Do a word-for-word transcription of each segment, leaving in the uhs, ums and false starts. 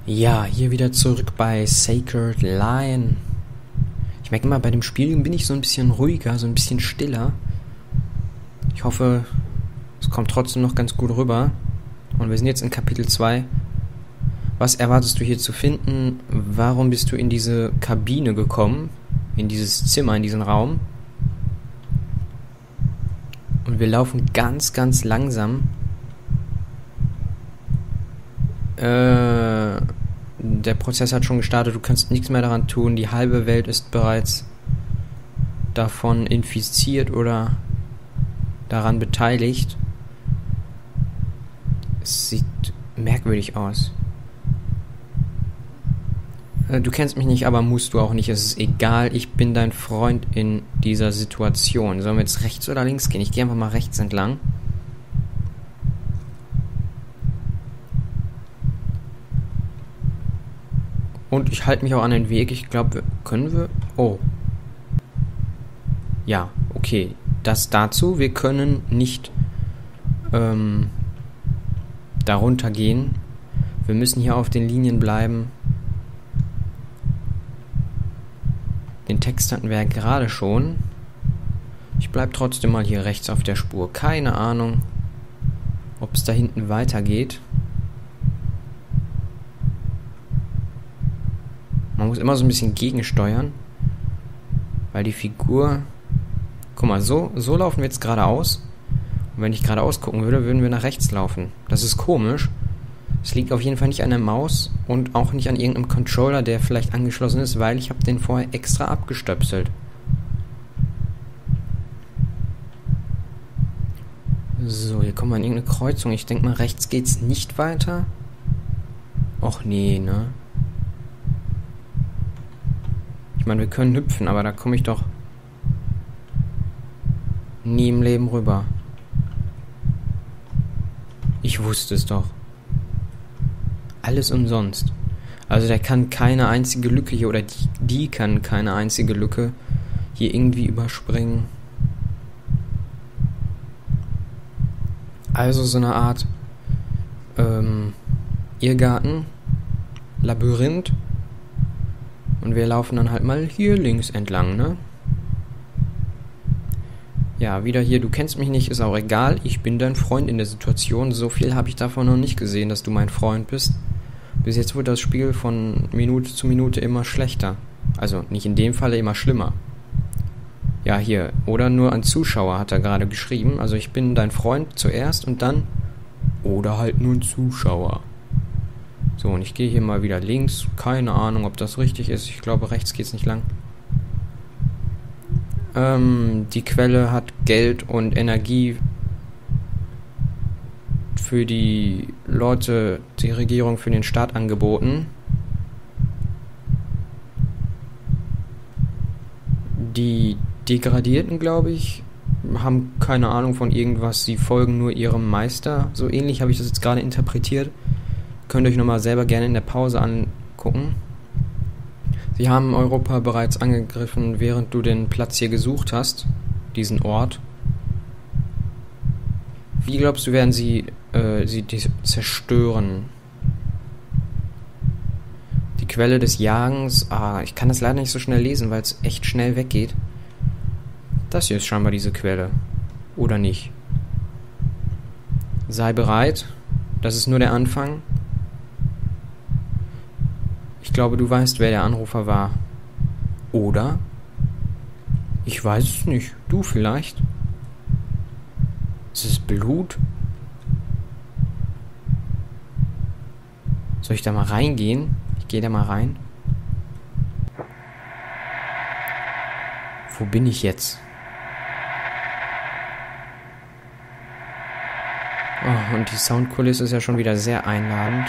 Ja, hier wieder zurück bei Sacred Lion. Ich merke immer, bei dem Spiel bin ich so ein bisschen ruhiger, so ein bisschen stiller. Ich hoffe, es kommt trotzdem noch ganz gut rüber. Und wir sind jetzt in Kapitel zwei. Was erwartest du hier zu finden? Warum bist du in diese Kabine gekommen? In dieses Zimmer, in diesen Raum? Und wir laufen ganz, ganz langsam. Äh, der Prozess hat schon gestartet, du kannst nichts mehr daran tun. Die halbe Welt ist bereits davon infiziert oder daran beteiligt. Es sieht merkwürdig aus. Äh, du kennst mich nicht, aber musst du auch nicht. Es ist egal, ich bin dein Freund in dieser Situation. Sollen wir jetzt rechts oder links gehen? Ich gehe einfach mal rechts entlang. Und ich halte mich auch an den Weg. Ich glaube, können wir... Oh. Ja, okay. Das dazu. Wir können nicht ähm, darunter gehen. Wir müssen hier auf den Linien bleiben. Den Text hatten wir ja gerade schon. Ich bleibe trotzdem mal hier rechts auf der Spur. Keine Ahnung, ob es da hinten weitergeht. Man muss immer so ein bisschen gegensteuern, weil die Figur... Guck mal, so, so laufen wir jetzt geradeaus. Und wenn ich geradeaus gucken würde, würden wir nach rechts laufen. Das ist komisch. Es liegt auf jeden Fall nicht an der Maus und auch nicht an irgendeinem Controller, der vielleicht angeschlossen ist, weil ich habe den vorher extra abgestöpselt. So, hier kommen wir an irgendeine Kreuzung. Ich denke mal, rechts geht's nicht weiter. Och nee, ne? Ich meine, wir können hüpfen, aber da komme ich doch nie im Leben rüber. Ich wusste es doch. Alles umsonst. Also der kann keine einzige Lücke hier, oder die, die kann keine einzige Lücke hier irgendwie überspringen. Also so eine Art ähm, Irrgarten, Labyrinth. Und wir laufen dann halt mal hier links entlang, ne? Ja, wieder hier, du kennst mich nicht, ist auch egal. Ich bin dein Freund in der Situation. So viel habe ich davon noch nicht gesehen, dass du mein Freund bist. Bis jetzt wird das Spiel von Minute zu Minute immer schlechter. Also nicht in dem Falle immer schlimmer. Ja, hier. Oder nur ein Zuschauer hat er gerade geschrieben. Also ich bin dein Freund zuerst und dann... Oder halt nur ein Zuschauer. So, und ich gehe hier mal wieder links. Keine Ahnung, ob das richtig ist. Ich glaube, rechts geht's nicht lang. Ähm, die Quelle hat Geld und Energie für die Leute, die Regierung, für den Staat angeboten. Die Degradierten, glaube ich, haben keine Ahnung von irgendwas. Sie folgen nur ihrem Meister. So ähnlich habe ich das jetzt gerade interpretiert. Könnt ihr euch nochmal selber gerne in der Pause angucken. Sie haben Europa bereits angegriffen, während du den Platz hier gesucht hast, diesen Ort. Wie glaubst du, werden sie, äh, sie zerstören? Die Quelle des Jagens, ah, ich kann das leider nicht so schnell lesen, weil es echt schnell weggeht. Das hier ist scheinbar diese Quelle. Oder nicht? Sei bereit, das ist nur der Anfang. Ich glaube, du weißt, wer der Anrufer war. Oder? Ich weiß es nicht. Du vielleicht? Ist es Blut? Soll ich da mal reingehen? Ich gehe da mal rein. Wo bin ich jetzt? Oh, und die Soundkulisse ist ja schon wieder sehr einladend.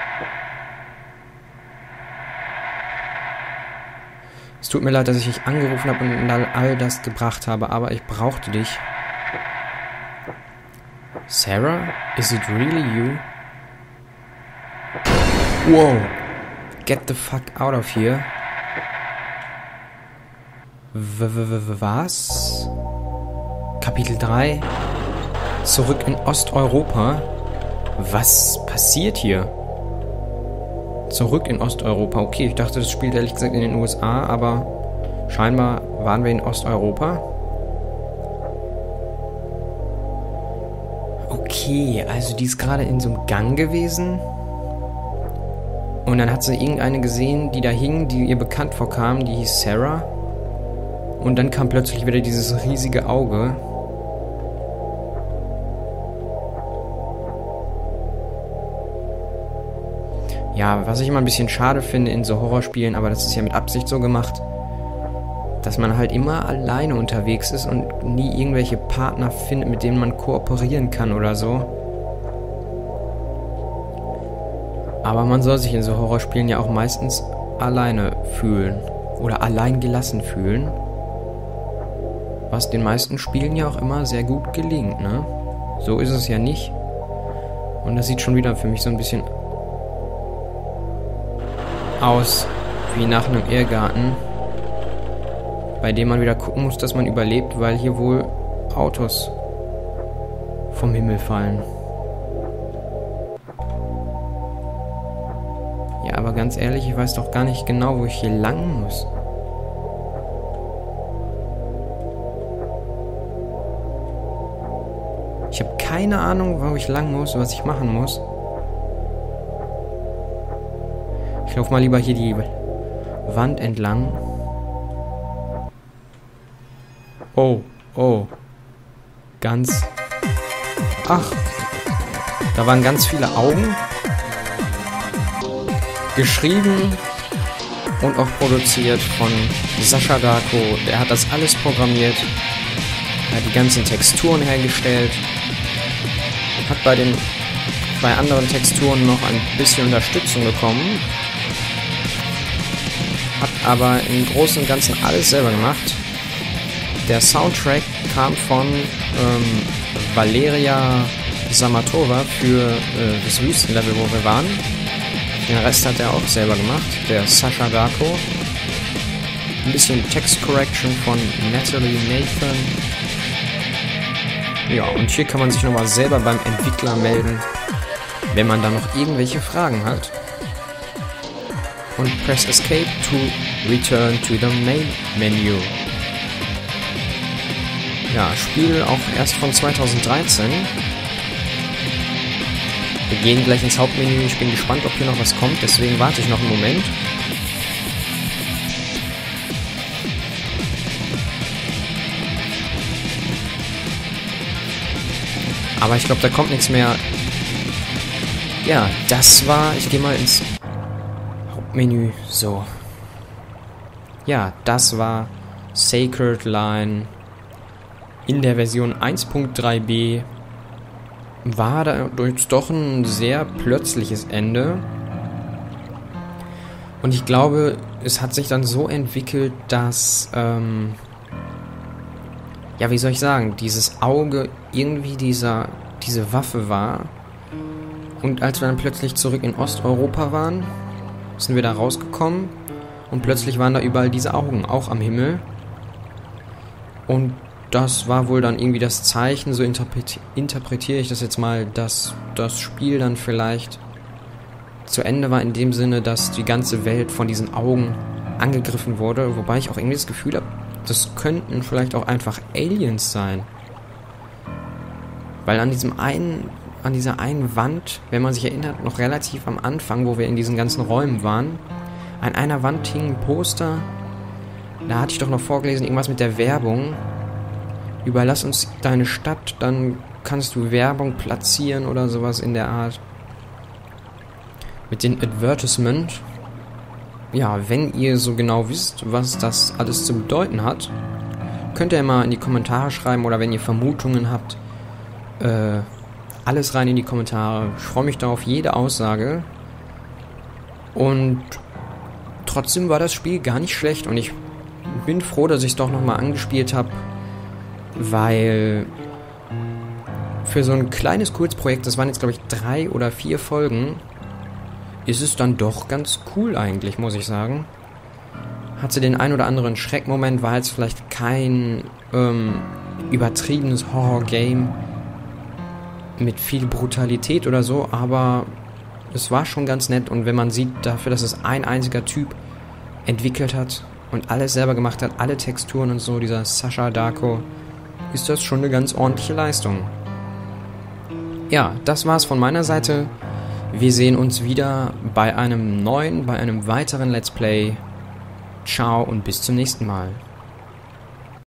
Es tut mir leid, dass ich dich angerufen habe und all das gebracht habe, aber ich brauchte dich. Sarah? Is it really you? Wow. Get the fuck out of here. Was? Kapitel drei. Zurück in Osteuropa. Was passiert hier? Zurück in Osteuropa. Okay, ich dachte, das spielt ehrlich gesagt in den U S A, aber scheinbar waren wir in Osteuropa. Okay, also die ist gerade in so einem Gang gewesen. Und dann hat sie irgendeine gesehen, die da hing, die ihr bekannt vorkam, die hieß Sarah. Und dann kam plötzlich wieder dieses riesige Auge. Ja, was ich immer ein bisschen schade finde in so Horrorspielen, aber das ist ja mit Absicht so gemacht, dass man halt immer alleine unterwegs ist und nie irgendwelche Partner findet, mit denen man kooperieren kann oder so. Aber man soll sich in so Horrorspielen ja auch meistens alleine fühlen oder allein gelassen fühlen. Was den meisten Spielen ja auch immer sehr gut gelingt, ne? So ist es ja nicht. Und das sieht schon wieder für mich so ein bisschen aus wie nach einem Irrgarten, bei dem man wieder gucken muss, dass man überlebt, weil hier wohl Autos vom Himmel fallen. Ja, aber ganz ehrlich, ich weiß doch gar nicht genau, wo ich hier lang muss. Ich habe keine Ahnung, wo ich lang muss, was ich machen muss. Ich laufe mal lieber hier die Wand entlang. Oh, oh. Ganz... Ach. Da waren ganz viele Augen. Geschrieben und auch produziert von Sascha Darko. Der hat das alles programmiert. Er hat die ganzen Texturen hergestellt. Hat bei den zwei anderen Texturen noch ein bisschen Unterstützung bekommen. Hat aber im Großen und Ganzen alles selber gemacht. Der Soundtrack kam von ähm, Valeria Samatova für äh, das Wüstenlevel, wo wir waren. Den Rest hat er auch selber gemacht, der Sascha Darko. Ein bisschen Text Correction von Natalie Nathan. Ja, und hier kann man sich nochmal selber beim Entwickler melden, wenn man da noch irgendwelche Fragen hat. Und press Escape to return to the main menu. Ja, Spiel auch erst von zweitausenddreizehn. Wir gehen gleich ins Hauptmenü. Ich bin gespannt, ob hier noch was kommt, deswegen warte ich noch einen Moment. Aber ich glaube, da kommt nichts mehr. Ja, das war... Ich gehe mal ins Hauptmenü. So. Ja, das war Sacred Line in der Version eins Punkt drei b. War dadurch doch ein sehr plötzliches Ende. Und ich glaube, es hat sich dann so entwickelt, dass... Ähm, ja, wie soll ich sagen, dieses Auge irgendwie dieser, diese Waffe war. Und als wir dann plötzlich zurück in Osteuropa waren, sind wir da rausgekommen und plötzlich waren da überall diese Augen, auch am Himmel. Und das war wohl dann irgendwie das Zeichen, so interpreti- interpretiere ich das jetzt mal, dass das Spiel dann vielleicht zu Ende war in dem Sinne, dass die ganze Welt von diesen Augen angegriffen wurde, wobei ich auch irgendwie das Gefühl habe, das könnten vielleicht auch einfach Aliens sein. Weil an diesem einen, an dieser einen Wand, wenn man sich erinnert, noch relativ am Anfang, wo wir in diesen ganzen Räumen waren, an einer Wand hing ein Poster, da hatte ich doch noch vorgelesen, irgendwas mit der Werbung. Überlass uns deine Stadt, dann kannst du Werbung platzieren oder sowas in der Art. Mit dem Advertisement. Ja, wenn ihr so genau wisst, was das alles zu bedeuten hat, könnt ihr mal in die Kommentare schreiben oder wenn ihr Vermutungen habt, äh, alles rein in die Kommentare. Ich freue mich da auf jede Aussage. Und trotzdem war das Spiel gar nicht schlecht und ich bin froh, dass ich es doch nochmal angespielt habe, weil für so ein kleines Kurzprojekt, das waren jetzt glaube ich drei oder vier Folgen, ist es dann doch ganz cool eigentlich, muss ich sagen. Hatte den ein oder anderen Schreckmoment, war jetzt vielleicht kein ähm, übertriebenes Horror-Game mit viel Brutalität oder so, aber es war schon ganz nett. Und wenn man sieht dafür, dass es ein einziger Typ entwickelt hat und alles selber gemacht hat, alle Texturen und so, dieser Sasha Darko, ist das schon eine ganz ordentliche Leistung. Ja, das war's von meiner Seite. Wir sehen uns wieder bei einem neuen, bei einem weiteren Let's Play. Ciao und bis zum nächsten Mal.